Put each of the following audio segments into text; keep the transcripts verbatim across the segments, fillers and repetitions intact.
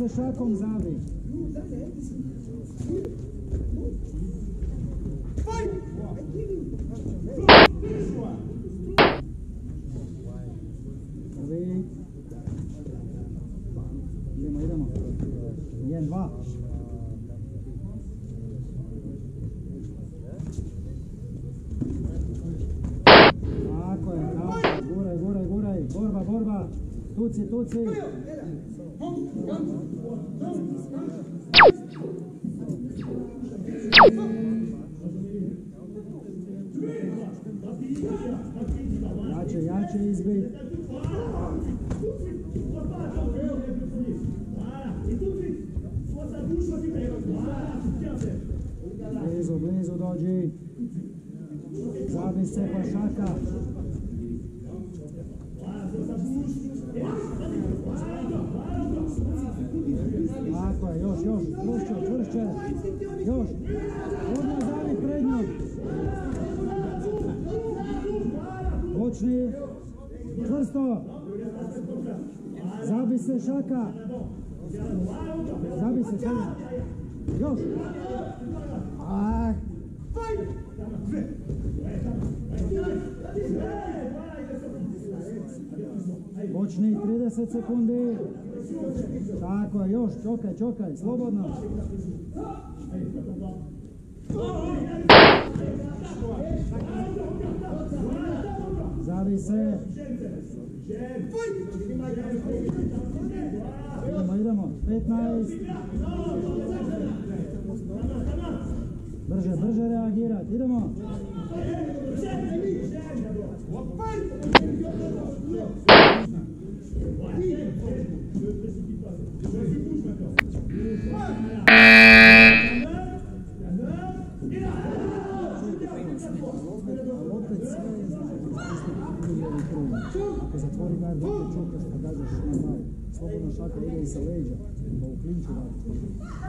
se šakom zabi. Prvi. Idemo, idemo. Jedan, dva. Tako je, tako je. Guraj, guraj, guraj. Borba, borba. Tuci, tuci. Jače, jače izbit. Blizu, blizu dođi. Zabi se pa šaka. Tako je, još, još, čvršće, čvršće. Još. Odmah zabi prednjom. Počni. Čvrsto. Zabi se šaka. Zabi se šaka. Još. Ah. Počni trideset sekundi. Tako je, još, čokaj, čokaj, slobodno. Zavi se. Idemo, idemo, petnaest. Brže, brže reagirati, idemo. Ako zatvori gard, opet čukaš pa gađaš na malo. Slobodno šaka ide i sa leđa, pa u klinču radi.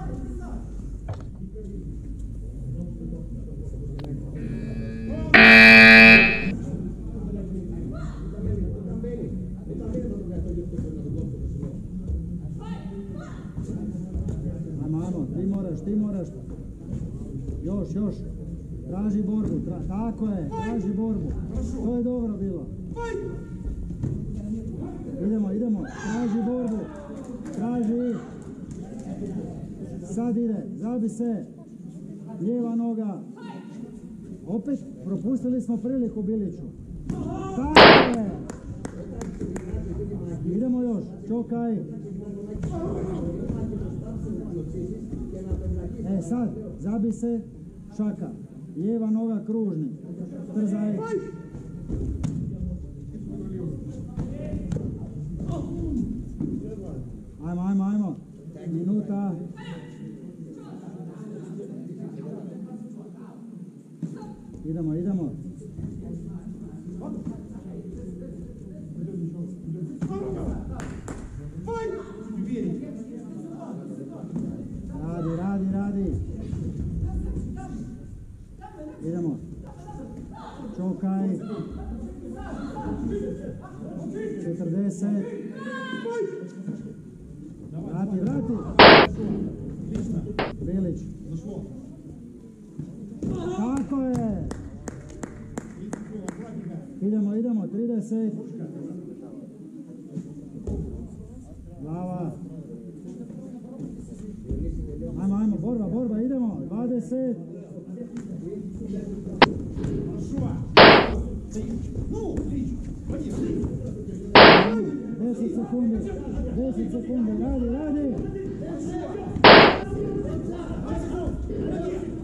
Ajmo, ti moraš, ti moraš. Još, još. Traži borbu, tra... tako je, traži borbu. To je dobro bilo. Idemo, idemo, traži borbu. Traži. Sad ide, zabi se. Lijeva noga. Opet propustili smo priliku Biliću. Tako je. Idemo još, čokaj. E sad, zabi se, šaka. Lijeva noga kružni. Trzaj. Ajmo, ajmo, ajmo. Minuta. Idemo, idemo. Radi, radi, radi. Idemo. Čokaj. četrdeset. Vrati, vrati. Bilić. Tako je. Idemo, idemo. trideset. Glava. Ajmo, ajmo. Borba, borba. Idemo. dvadeset. deset sekundi, deset sekundi, radi, radi.